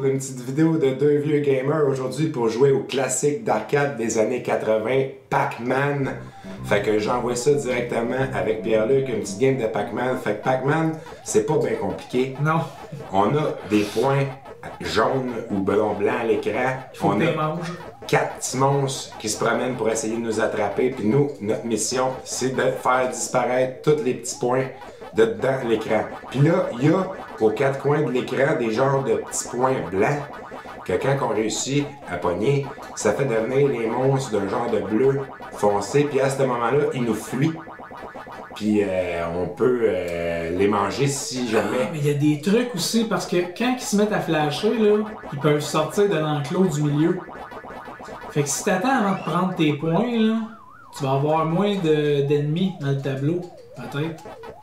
une petite vidéo de deux vieux gamers aujourd'hui pour jouer au classique d'arcade des années 80, Pac-Man. Fait que j'envoie ça directement avec Pierre-Luc, une petite game de Pac-Man. Fait que Pac-Man, c'est pas bien compliqué. Non. On a des points jaunes ou blancs à l'écran. On a 4 petits monstres qui se promènent pour essayer de nous attraper. Puis nous, notre mission, c'est de faire disparaître tous les petits points dedans l'écran. Puis là, il y a aux 4 coins de l'écran des genres de petits points blancs que quand on réussit à pogner, ça fait devenir les monstres d'un genre de bleu foncé. Puis à ce moment-là, ils nous fuient. Puis on peut les manger si jamais. Ah, mais il y a des trucs aussi, parce que quand ils se mettent à flasher, là, ils peuvent sortir de l'enclos du milieu. Fait que si t'attends avant de prendre tes points, là, tu vas avoir moins d'ennemis dans le tableau, peut-être.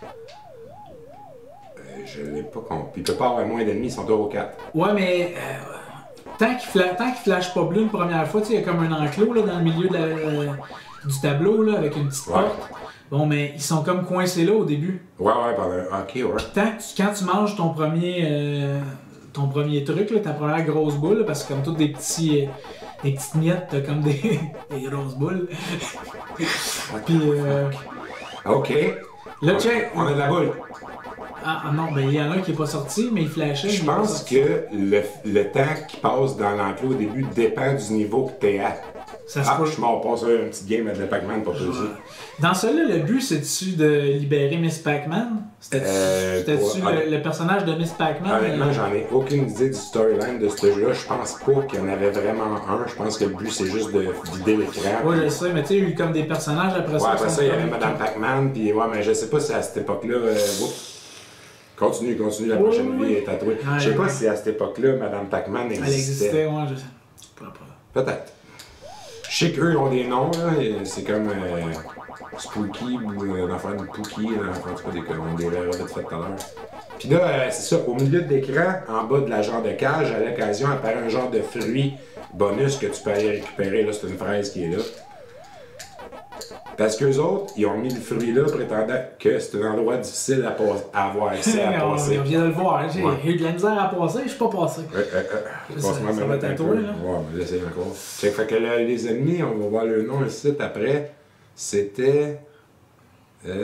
Je l'ai pas compris. Il peut pas avoir moins d'ennemis, ils sont 2 ou 4. Ouais, mais tant qu'ils flashent pas bleu une première fois, tu sais, il y a comme un enclos là, dans le milieu du tableau là, avec une petite porte. Bon, mais ils sont comme coincés là au début. Ouais, pendant. Ok, ouais. Quand tu manges ton premier truc, là, ta première grosse boule, là, parce que comme toutes des petites miettes, t'as comme des grosses boules. Puis ok. Là, check. On a de la boule. Ah non, ben il y en a un qui est pas sorti, mais il flashait. Je pense que le temps qui passe dans l'enclos au début dépend du niveau que t'es à. Ça se je suis mort, passe une petite game à de Pac-Man pour plaisir. Dans celui-là, le but, c'est-tu de libérer Miss Pac-Man? C'était-tu le personnage de Miss Pac-Man? Honnêtement, j'en ai aucune idée du storyline de ce jeu-là. Je pense pas qu'il y en avait vraiment un. Je pense que le but, c'est juste de vider l'écran. Ouais, je sais, mais tu sais, il y a eu comme des personnages après ça. Ouais, après ça, il y avait Madame Pac-Man, puis ouais, mais je sais pas si à cette époque-là. Continue, la prochaine vie est tatouée. Je sais pas si à cette époque-là, Madame Pac-Man existait. Elle existait, ouais, je sais. Peut-être. Je sais qu'eux ont des noms, là. C'est comme Spooky ou l'enfant de Pookie, en tout cas, on des rêves fait tout à l'heure. Puis là, c'est ça, au milieu de l'écran, en bas de la genre de cage, à l'occasion, apparaît un genre de fruit bonus que tu peux aller récupérer. Là, c'est une fraise qui est là. Parce qu'eux autres, ils ont mis le fruit là prétendant que c'est un endroit difficile à avoir accès à passer. On vient de le voir, j'ai eu de la misère à passer, je suis pas passé. Ça va être à toi, là. Ouais, mais là, c'est encore. Fait que là, les ennemis, on va voir le nom ici après. C'était. Non,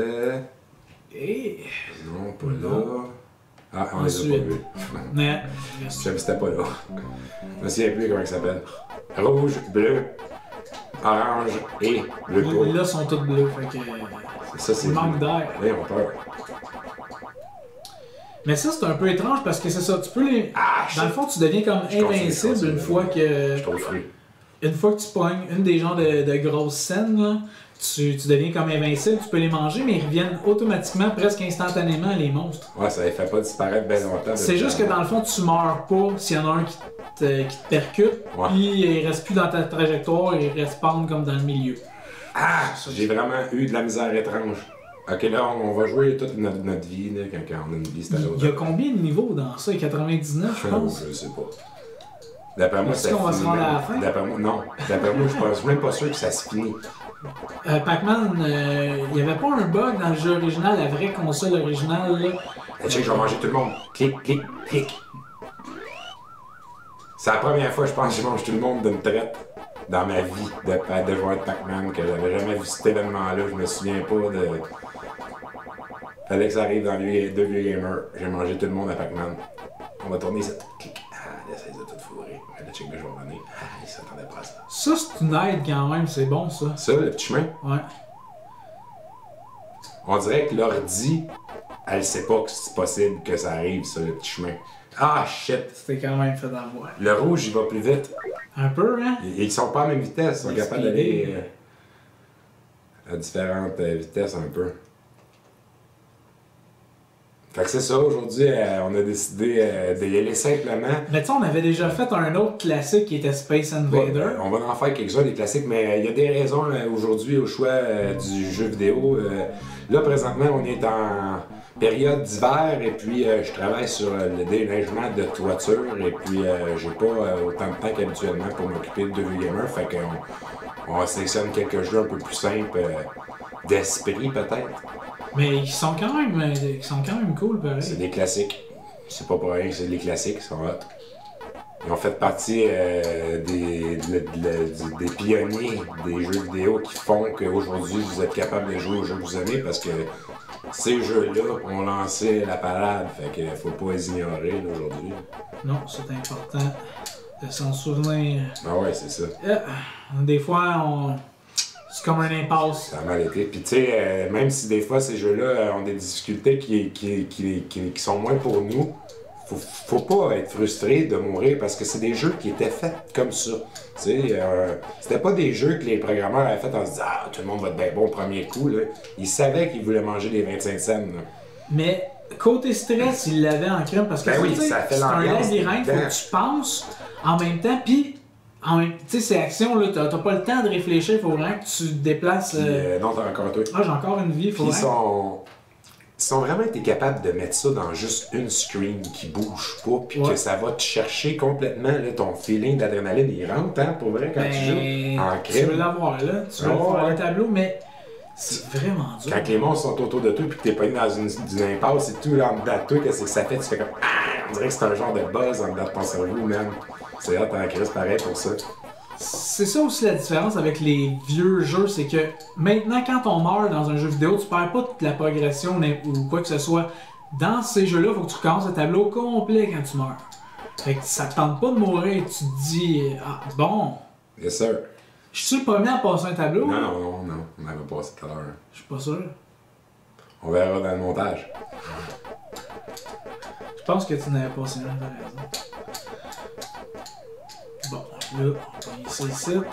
pas là. Ah, on les a pas vus. Mais. Je savais que c'était pas là. Je me souviens plus comment il s'appelle. Rouge, bleu, orange et bleu court. Là, sont tous bleus, fait que. Ça, c'est. Il manque d'air. Là, ils ont peur. Mais ça, c'est un peu étrange parce que c'est ça, tu peux les. Dans le fond, tu deviens comme invincible une fois que. Je trouve fruit. Une fois que tu pognes une des genres de grosses scènes, là, tu deviens comme invincible, tu peux les manger, mais ils reviennent automatiquement, presque instantanément, les monstres. Ouais, ça les fait pas disparaître bien longtemps. C'est juste que dans le fond, tu meurs pas s'il y en a un qui te percute, puis il reste plus dans ta trajectoire, il respawn comme dans le milieu. J'ai vraiment eu de la misère étrange. Ok, là, on va jouer toute notre vie, là, quand on a une vie, c'est à l'autre. Il y a combien de niveaux dans ça? 99, je pense? Je sais pas. D'après moi, est-ce qu'on va se rendre à la fin? D'après moi, non. D'après moi, je suis même pas sûr que ça se finit. Pac-Man, il n'y avait pas un bug dans le jeu original, la vraie console originale, là. Check, je vais manger tout le monde. Clic, clic, clic. C'est la première fois, je pense, que je mange tout le monde d'une traite dans ma vie de joueur de Pac-Man, que j'avais jamais vu cet événement-là. Je me souviens pas de. Fallait que ça arrive dans les deux vieux gamers. J'ai mangé tout le monde à Pac-Man. On va tourner ça. Clic. Là, ça les a toutes fourrées. Mais là, check, je vais revenir. Ils s'attendaient pas à ça. Ça, c'est une aide quand même, c'est bon, ça. Ça, le petit chemin? Ouais. On dirait que l'ordi, elle sait pas que c'est possible que ça arrive, ça, le petit chemin. Ah, shit! C'était quand même fait d'avoir. Le rouge, il va plus vite. Un peu, hein? Ils sont pas à la même vitesse. Ils sont capables d'aller à différentes vitesses un peu. Fait que c'est ça, aujourd'hui, on a décidé d'y aller simplement. Mais tu sais, on avait déjà fait un autre classique qui était Space Invader. Ouais, on va en faire quelques-uns des classiques, mais il y a des raisons aujourd'hui au choix du jeu vidéo. Là, présentement, on est en période d'hiver et puis je travaille sur le déneigement de toiture et puis j'ai pas autant de temps qu'habituellement pour m'occuper de deux gamers. Fait qu'on sélectionne quelques jeux un peu plus simples d'esprit peut-être. Mais ils sont quand même cool, pareil. C'est des classiques. C'est pas pour rien, c'est des classiques, ils sont hot. Ils ont fait partie des pionniers des jeux vidéo qui font qu'aujourd'hui vous êtes capable de jouer aux jeux que vous aimez parce que ces jeux-là ont lancé la parade. Fait qu'il faut pas les ignorer là, aujourd'hui. Non, c'est important de s'en souvenir. Ah ouais, c'est ça. Des fois, c'est comme un impasse. Ça a mal été. Puis tu sais, même si des fois ces jeux-là ont des difficultés qui sont moins pour nous, faut pas être frustré de mourir parce que c'est des jeux qui étaient faits comme ça. Tu sais, c'était pas des jeux que les programmeurs avaient fait en se disant « Ah, tout le monde va être bien bon au premier coup. » là. Ils savaient qu'ils voulaient manger des 25 cents. Là. Mais côté stress, ils l'avaient en crème parce que oui, ça fait c'est un l'ambiance labyrinthe, faut que tu penses en même temps, puis tu sais, ces actions, là, t'as pas le temps de réfléchir, il faut vraiment que tu te déplaces. Non, t'as encore toi. Ah, j'ai encore une vie, faut Puis vraiment. ils sont vraiment été capables de mettre ça dans juste une screen qui bouge pas, puis que ça va te chercher complètement, là, ton feeling d'adrénaline, il rentre, hein, pour vrai, quand tu joues en crème. Tu veux l'avoir, là, tu veux faire le tableau, mais c'est vraiment dur. Quand les monstres sont autour de toi, puis que t'es pas dans une impasse et tout, là, en dedans de toi, qu'est-ce que ça fait? Tu fais comme ah! On dirait que c'est un genre de buzz en dedans de ton cerveau, même. C'est hot en crise, pareil pour ça. C'est ça aussi la différence avec les vieux jeux, c'est que maintenant quand on meurt dans un jeu vidéo, tu perds pas toute la progression ou quoi que ce soit. Dans ces jeux-là, il faut que tu recommences le tableau complet quand tu meurs. Fait que ça te tente pas de mourir, tu te dis ah bon. Yes sir. Je suis le premier à passer un tableau? Non, on avait passé tout à l'heure. Je suis pas sûr. On verra dans le montage. Je pense que tu n'avais passé un, t'as raison. Bon, là, on va essayer ici. Donc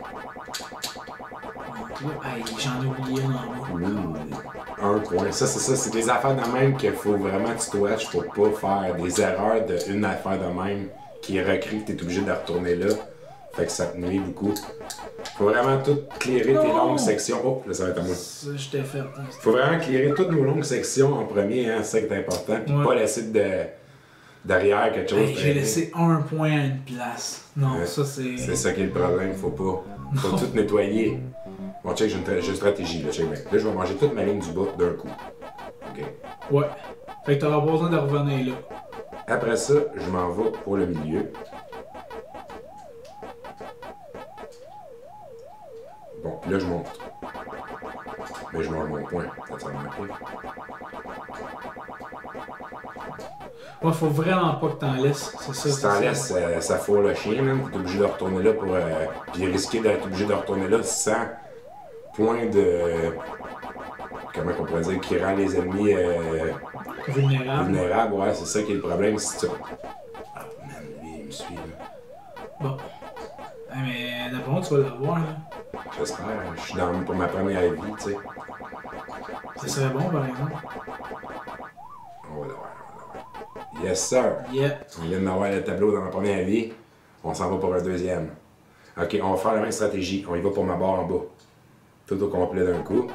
là, hey, j'en ai oublié un en bas. Un point. Ça, c'est des affaires de même qu'il faut vraiment que tu te watches pour pas faire des erreurs d'une affaire de même qui recrée que t'es obligé de retourner là. Fait que ça te nuit beaucoup. Faut vraiment tout clearer tes longues sections. Oh, là, ça va être à moi. Ça, je t'ai fait. Faut vraiment clearer toutes nos longues sections en premier, hein, c'est ça qui est important. Puis pas laisser derrière quelque chose. Hey, j'ai laissé un point à une place. Non, ça c'est. C'est ça qui est le problème, faut pas. Faut tout nettoyer. Bon, check, j'ai une stratégie, là, check bien. Là, je vais manger toute ma ligne du bas d'un coup. OK? Ouais. Fait que t'auras pas besoin de revenir là. Après ça, je m'en vais pour le milieu. Bon, puis là, je monte. Mais je mange mon point. Ça va manquer. Ouais, faut vraiment pas que t'en laisses. C'est ça. Si t'en laisses, ça fourre le chien, même. T'es obligé de retourner là pour. Puis risquer d'être obligé de retourner là sans point de. Comment on pourrait dire, qui rend les ennemis vulnérables. Ouais, c'est ça qui est le problème. Si tu. Ah, man, lui, il me suit, là. Bon. Mais d'après moi, tu vas l'avoir, là. J'espère. Je suis dans pour ma première vie, tu sais. Ça serait bon, par exemple. On va l'avoir. Yes, sir. Yeah. On vient d'avoir le tableau dans la première vie. On s'en va pour un deuxième. Ok, on va faire la même stratégie. On y va pour ma barre en bas. Tout au complet d'un coup.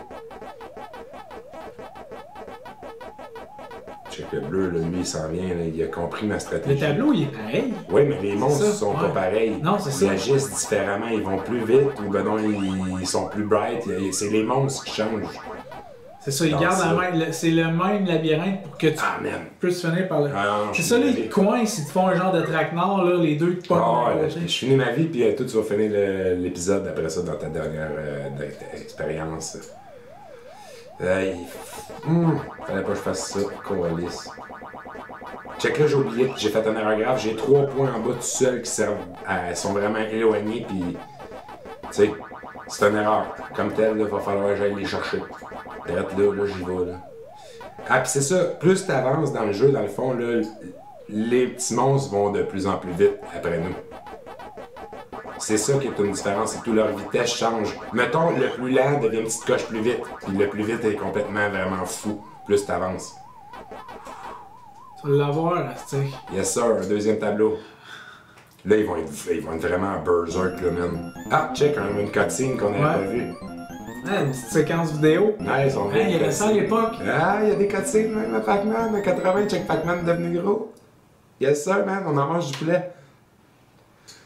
Check le bleu, là, lui, il s'en vient. Là, il a compris ma stratégie. Le tableau, il est pareil. Oui, mais les monstres sont pas pareils. Non, c'est ça. Ils agissent différemment. Ils vont plus vite ou ben non, ils sont plus bright. C'est les monstres qui changent. C'est ça, ils gardent c'est le même labyrinthe pour que tu puisses finir par le. C'est ça, là, ils te coincent, ils te font un genre de traquenard, là, les deux te je finis ma vie, puis toi, tu vas finir l'épisode après ça dans ta dernière expérience. Fallait pas que je fasse ça, coalice. Check là, j'ai oublié, j'ai fait un erreur grave, j'ai 3 points en bas tout seul qui sont vraiment éloignés, puis tu sais, c'est une erreur. Comme tel, il va falloir que j'aille les chercher. Direct là, j'y vais, là. Ah, pis c'est ça, plus t'avances dans le jeu, dans le fond, là, les petits monstres vont de plus en plus vite après nous. C'est ça qui est une différence, c'est que leur vitesse change. Mettons, le plus lent devient une petite coche plus vite, puis le plus vite est complètement vraiment fou, plus t'avances. Tu vas l'avoir, là, tu sais. Yes sir, un deuxième tableau. Là, ils vont être vraiment berserk, là, man. Ah, check, une cutscene qu'on n'avait pas vue. Ah, une petite séquence vidéo. Nice, on il y avait ça à l'époque. Ah, il y a des cutscenes même à Pac-Man, à 80, check Pac-Man devenu gros. Yes sir, man, on en mange du poulet.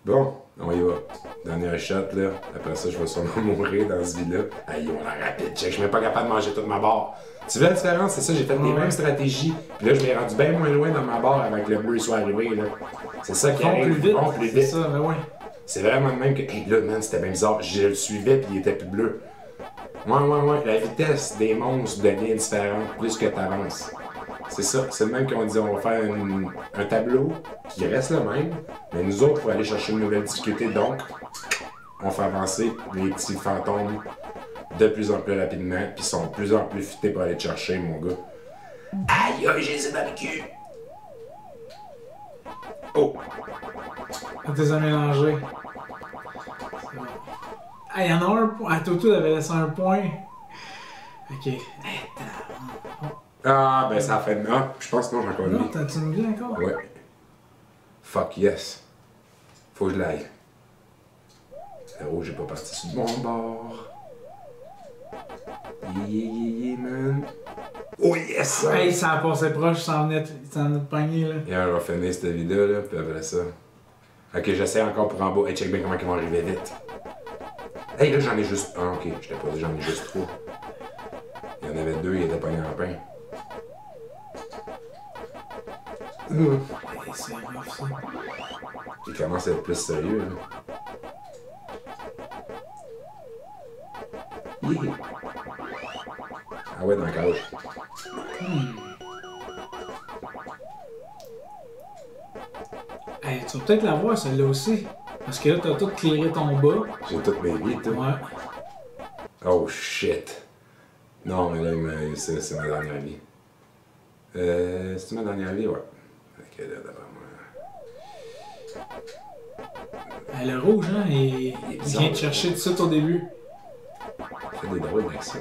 Bon, on y va. Dernier shot, là. Après ça, je vais sûrement mourir dans ce vie-là. Aïe, on a rapide. Check, je suis même pas capable de manger toute ma barre. Tu vois la différence? C'est ça, j'ai fait les mêmes stratégies. Puis là, je m'ai rendu bien moins loin dans ma barre avant que le bleu soit arrivé, là. C'est ça qui arrive. Plus vite. Bon, plus vite. C'est ça, mais ouais. C'est vraiment le même que. Hey, là, man, c'était bien bizarre. Je le suivais, puis il était plus bleu. Ouais. La vitesse des monstres devient différente plus que t'avances. C'est ça, c'est le même qu'on dit, on va faire un tableau qui reste le même, mais nous autres, pour aller chercher une nouvelle difficulté, donc, on fait avancer les petits fantômes de plus en plus rapidement, puis sont de plus en plus futés pour aller te chercher, mon gars. Aïe, j'ai les dans le cul! Oh! T'es mélangé. Ah, il y en a un point. Ah, Toto avait laissé un point. Ok. Ah, ben ça a fait de ah, je pense que non, j'ai encore Non, lui. t'as-tu une vie encore? Ouais. Fuck yes. Faut que je l'aille. Oh, j'ai pas parti sur le bon bord. Yeah, man. Oh yes! Hey, ça a passé proche, ça en est pogné, là. Et on va finir cette vidéo là, puis après ça. Ok, j'essaie encore pour en bas. Hey, check bien comment ils vont arriver vite. Hey, là j'en ai juste un. Ok, je t'ai pas dit, j'en ai juste trois. Il y en avait deux, il était pogné en pain. Hey, c'est rough, ça. Il commence à être plus sérieux là. Yeah. Ah ouais, dans le couch. Hey, tu vas peut-être la voir, celle-là aussi. Parce que là, t'as tout clearé ton bas. J'ai toutes mes vies, tout. Ouais. Oh shit. Non, mais là, c'est ma dernière vie. C'est ma dernière vie, ouais. Ok, là, d'abord moi. Le rouge, hein, il vient te chercher tout de suite au début. Fait des drôles d'actions.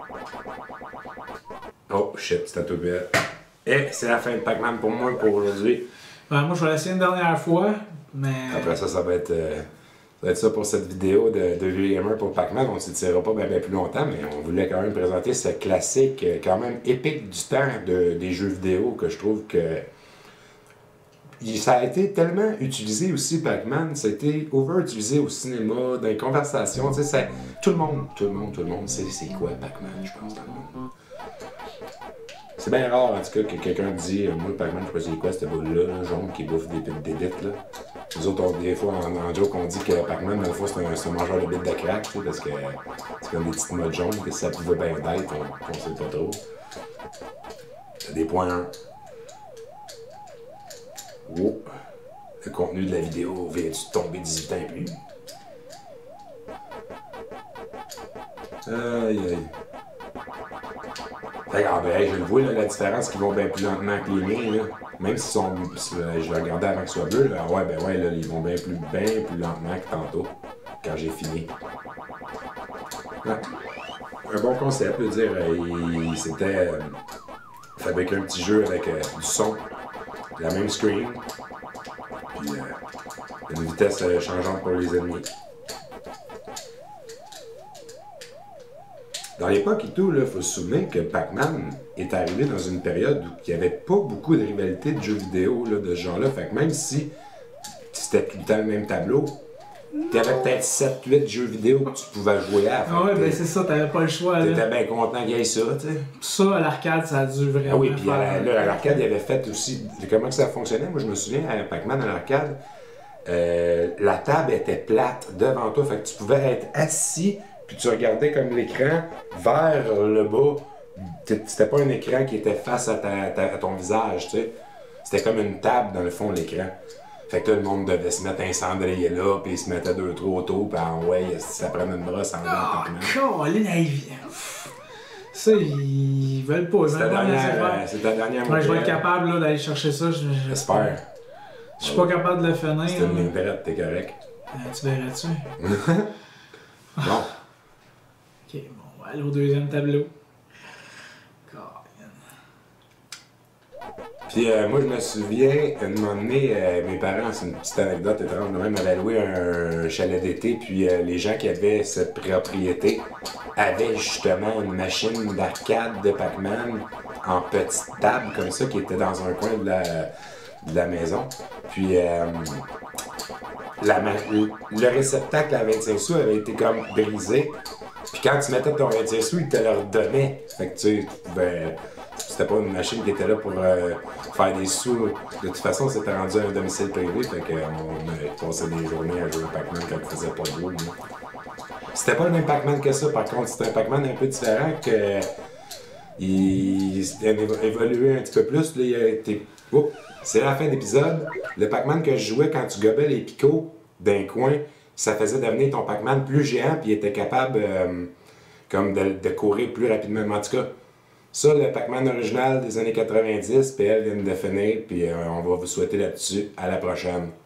Oh shit, c'est un tout bête. Et c'est la fin de Pac-Man pour moi pour aujourd'hui. Ben, moi, je vais l'essayer une dernière fois, mais. Après ça, ça va être ça pour cette vidéo de vieux gamer pour Pac-Man. On ne s'étirera pas bien plus longtemps, mais on voulait quand même présenter ce classique quand même épique du temps des jeux vidéo que je trouve que. Ça a été tellement utilisé aussi, Pac-Man, ça a été over-utilisé au cinéma, dans les conversations, tu sais, tout le monde sait c'est quoi Pac-Man, je pense, dans le monde. C'est bien rare, en tout cas, que quelqu'un dit « Moi, Pac-Man, je sais pas c'est quoi, cette boule-là, jaune, qui bouffe des bites, là. » Nous autres, des fois, en joke, on dit que Pac-Man, dans le fond, c'est un mangeur de bites de crack, tu sais, parce que c'est comme des petites modes jaunes, que ça pouvait bien d'être, on sait pas trop. C'est des points 1. Oh. Le contenu de la vidéo vient de tomber 18 ans et plus. Aïe. Regarde, ben, je le vois, là, la différence qu'ils vont bien plus lentement que les miens. Là. Même si je vais regarder avant qu'ils soient bleus, là, ouais, ben ouais, là, ils vont bien plus lentement que tantôt, quand j'ai fini. Ouais. Un bon concept, je veux dire, c'était fabriquer un petit jeu avec du son, la même screen, puis une vitesse changeante pour les ennemis. Dans l'époque et tout, il faut se souvenir que Pac-Man est arrivé dans une période où il n'y avait pas beaucoup de rivalité de jeux vidéo là, de ce genre-là. Fait que même si c'était tout le temps le même tableau, tu avais peut-être 7-8 jeux vidéo que tu pouvais jouer à. Ah ouais, ben c'est ça, t'avais pas le choix. T'étais bien content qu'il y ait ça, tu sais. Ça, à l'arcade, ça a dû vraiment. Ah oui, puis à l'arcade, il avait fait aussi. Comment que ça fonctionnait? Moi, je me souviens, à Pac-Man à l'arcade, la table était plate devant toi. Fait que tu pouvais être assis. Puis tu regardais comme l'écran vers le bas. C'était pas un écran qui était face à ton visage, tu sais. C'était comme une table dans le fond de l'écran. Fait que là, le monde devait se mettre un cendrier là, puis il se mettait 2-3 autour, puis ouais, ça prenait une brosse en bas. Ça, ils veulent pas. C'est ta dernière ouais, je vais être capable là, d'aller chercher ça. J'espère. Je suis pas capable de le finir. C'est une ligne droite, t'es correct. Tu verras-tu? Bon. Ok, bon, on va aller au deuxième tableau. Puis moi, je me souviens, un moment donné, mes parents, c'est une petite anecdote étrange, même avaient loué un chalet d'été, puis les gens qui avaient cette propriété avaient justement une machine d'arcade de Pac-Man en petite table comme ça, qui était dans un coin de la maison. Puis le réceptacle à 25 sous avait été comme brisé. Puis quand tu mettais ton 25 sous, il te le redonnait. Fait que tu sais, c'était pas une machine qui était là pour faire des sous. De toute façon, c'était rendu un domicile privé. Fait qu'on passait des journées à jouer au Pac-Man quand il faisait pas de beau. C'était pas le même Pac-Man que ça. Par contre, c'était un Pac-Man un peu différent que... Il s'était évolué un petit peu plus. Là, il a été... Oh, c'est la fin d'épisode. Le Pac-Man que je jouais quand tu gobais les picots d'un coin, ça faisait devenir ton Pac-Man plus géant puis il était capable comme de courir plus rapidement. En tout cas, ça, le Pac-Man original des années 90, PL vient de finir, puis on va vous souhaiter là-dessus. À la prochaine.